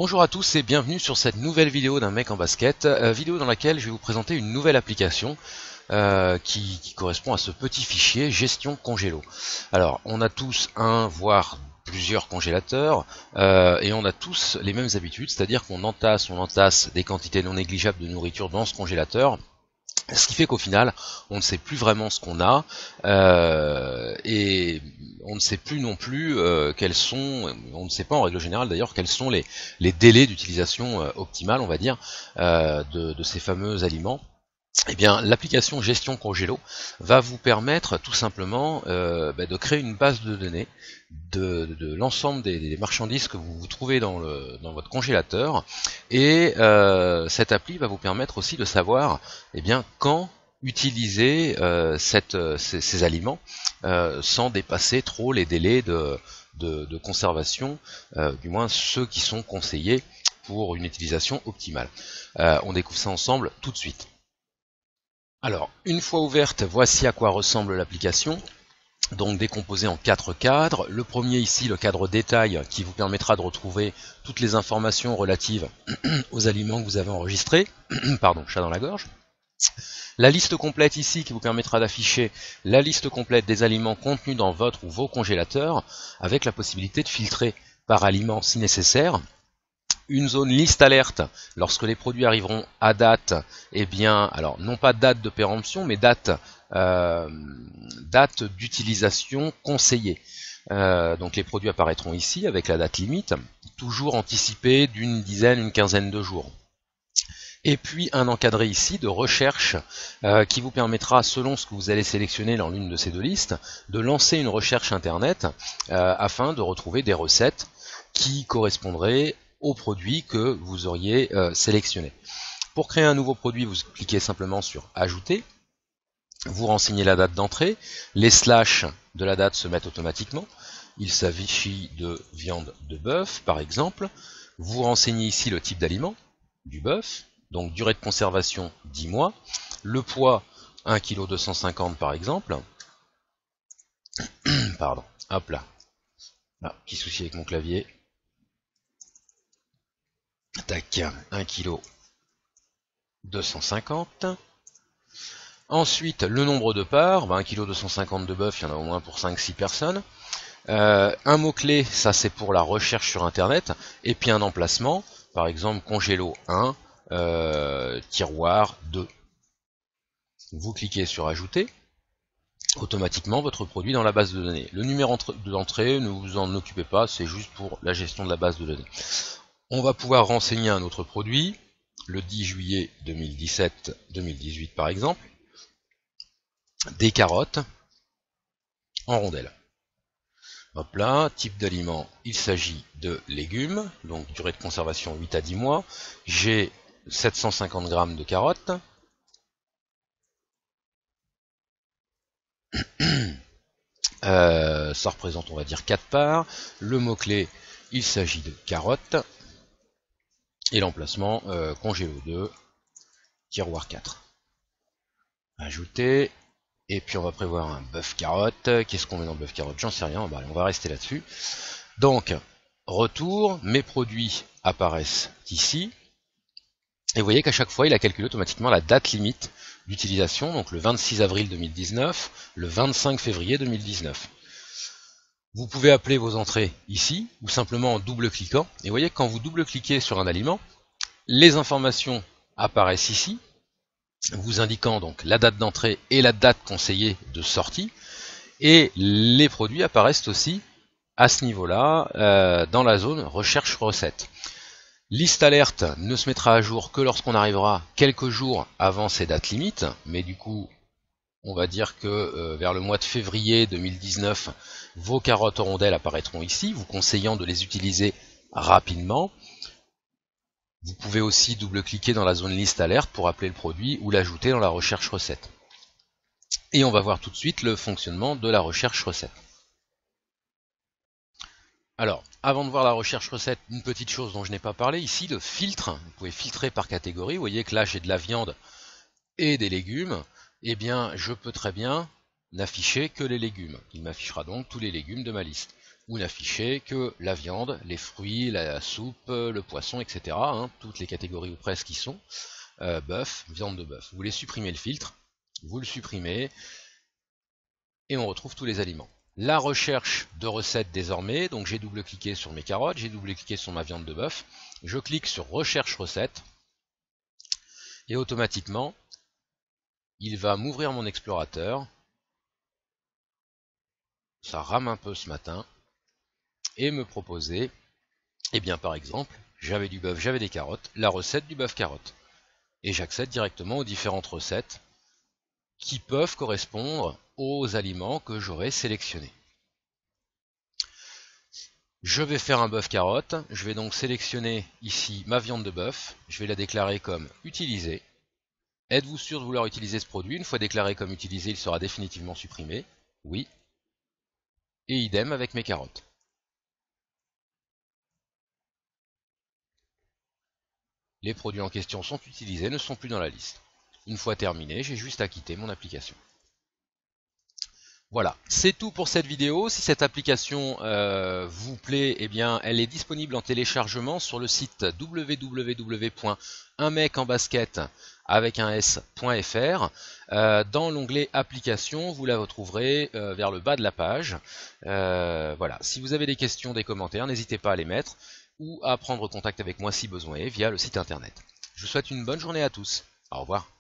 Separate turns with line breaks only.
Bonjour à tous et bienvenue sur cette nouvelle vidéo d'un mec en basket, vidéo dans laquelle je vais vous présenter une nouvelle application qui correspond à ce petit fichier gestion congélo. Alors on a tous un voire plusieurs congélateurs et on a tous les mêmes habitudes, c'est-à-dire qu'on entasse des quantités non négligeables de nourriture dans ce congélateur. Ce qui fait qu'au final, on ne sait plus vraiment ce qu'on a et on ne sait plus non plus on ne sait pas en règle générale d'ailleurs quels sont les délais d'utilisation optimale, on va dire, de ces fameux aliments. Eh bien, l'application Gestion Congélo va vous permettre tout simplement de créer une base de données de l'ensemble des marchandises que vous trouvez dans votre congélateur, et cette appli va vous permettre aussi de savoir quand utiliser ces aliments sans dépasser trop les délais de conservation, du moins ceux qui sont conseillés pour une utilisation optimale. On découvre ça ensemble tout de suite. Alors, une fois ouverte, voici à quoi ressemble l'application. Donc décomposé en 4 cadres. Le premier ici, le cadre détail, qui vous permettra de retrouver toutes les informations relatives aux aliments que vous avez enregistrés. Pardon, chat dans la gorge. La liste complète ici, qui vous permettra d'afficher la liste complète des aliments contenus dans votre ou vos congélateurs, avec la possibilité de filtrer par aliment si nécessaire. Une zone liste alerte lorsque les produits arriveront à date, alors non pas date de péremption, mais date d'utilisation conseillée. Donc les produits apparaîtront ici avec la date limite, toujours anticipée d'une dizaine, une quinzaine de jours. Et puis un encadré ici de recherche qui vous permettra, selon ce que vous allez sélectionner dans l'une de ces deux listes, de lancer une recherche internet afin de retrouver des recettes qui correspondraient au produit que vous auriez sélectionné. Pour créer un nouveau produit, vous cliquez simplement sur Ajouter, vous renseignez la date d'entrée, les slash de la date se mettent automatiquement, il s'agit de viande de bœuf par exemple, vous renseignez ici le type d'aliment, du bœuf, donc durée de conservation 10 mois, le poids 1,250 kg par exemple, pardon, hop là, petit souci avec mon clavier. Tac, 1,250 kg. Ensuite, le nombre de parts, 1,250 kg de bœuf, il y en a au moins pour 5-6 personnes. Un mot-clé, ça c'est pour la recherche sur internet. Et puis un emplacement, par exemple congélo 1, tiroir 2. Vous cliquez sur Ajouter, automatiquement votre produit dans la base de données. Le numéro d'entrée, ne vous en occupez pas, c'est juste pour la gestion de la base de données. On va pouvoir renseigner un autre produit, le 10 juillet 2017-2018 par exemple, des carottes en rondelles. Hop là, type d'aliment, il s'agit de légumes, donc durée de conservation 8 à 10 mois. J'ai 750 g de carottes. Ça représente, on va dire, 4 parts. Le mot-clé, il s'agit de carottes. Et l'emplacement, congélo 2, tiroir 4. Ajouter. Et puis on va prévoir un bœuf carotte. Qu'est-ce qu'on met dans le bœuf carotte? J'en sais rien. On va rester là-dessus. Donc, retour, mes produits apparaissent ici. Et vous voyez qu'à chaque fois, il a calculé automatiquement la date limite d'utilisation, donc le 26 avril 2019, le 25 février 2019. Vous pouvez appeler vos entrées ici, ou simplement en double-cliquant. Et vous voyez que quand vous double-cliquez sur un aliment, les informations apparaissent ici, vous indiquant donc la date d'entrée et la date conseillée de sortie, et les produits apparaissent aussi à ce niveau-là, dans la zone recherche recette. Liste alerte ne se mettra à jour que lorsqu'on arrivera quelques jours avant ces dates limites, mais du coup, on va dire que vers le mois de février 2019, vos carottes en rondelles apparaîtront ici, vous conseillant de les utiliser rapidement. Vous pouvez aussi double-cliquer dans la zone liste alerte pour appeler le produit ou l'ajouter dans la recherche recette. Et on va voir tout de suite le fonctionnement de la recherche recette. Alors, avant de voir la recherche recette, une petite chose dont je n'ai pas parlé, ici le filtre. Vous pouvez filtrer par catégorie, vous voyez que là j'ai de la viande et des légumes. Eh bien, je peux très bien n'afficher que les légumes. Il m'affichera donc tous les légumes de ma liste. ou n'afficher que la viande, les fruits, la soupe, le poisson, etc. Hein, toutes les catégories ou presque qui sont. Bœuf, viande de bœuf. Vous voulez supprimer le filtre, vous le supprimez, et on retrouve tous les aliments. La recherche de recettes désormais, donc j'ai double-cliqué sur mes carottes, j'ai double-cliqué sur ma viande de bœuf, je clique sur recherche recette, et automatiquement, il va m'ouvrir mon explorateur, ça rame un peu ce matin, et me proposer, eh bien par exemple, j'avais du bœuf, j'avais des carottes, la recette du bœuf carotte. Et j'accède directement aux différentes recettes qui peuvent correspondre aux aliments que j'aurais sélectionnés. Je vais faire un bœuf carotte, je vais donc sélectionner ici ma viande de bœuf, je vais la déclarer comme utilisée. Êtes-vous sûr de vouloir utiliser ce produit? Une fois déclaré comme utilisé, il sera définitivement supprimé. Oui. Et idem avec mes carottes. Les produits en question sont utilisés, ne sont plus dans la liste. Une fois terminé, j'ai juste à quitter mon application. Voilà, c'est tout pour cette vidéo. Si cette application vous plaît, eh bien, elle est disponible en téléchargement sur le site www.unmecenbasket avec un s.fr. Dans l'onglet applications, vous la retrouverez vers le bas de la page. Voilà, si vous avez des questions, des commentaires, n'hésitez pas à les mettre ou à prendre contact avec moi si besoin est via le site internet. Je vous souhaite une bonne journée à tous. Au revoir.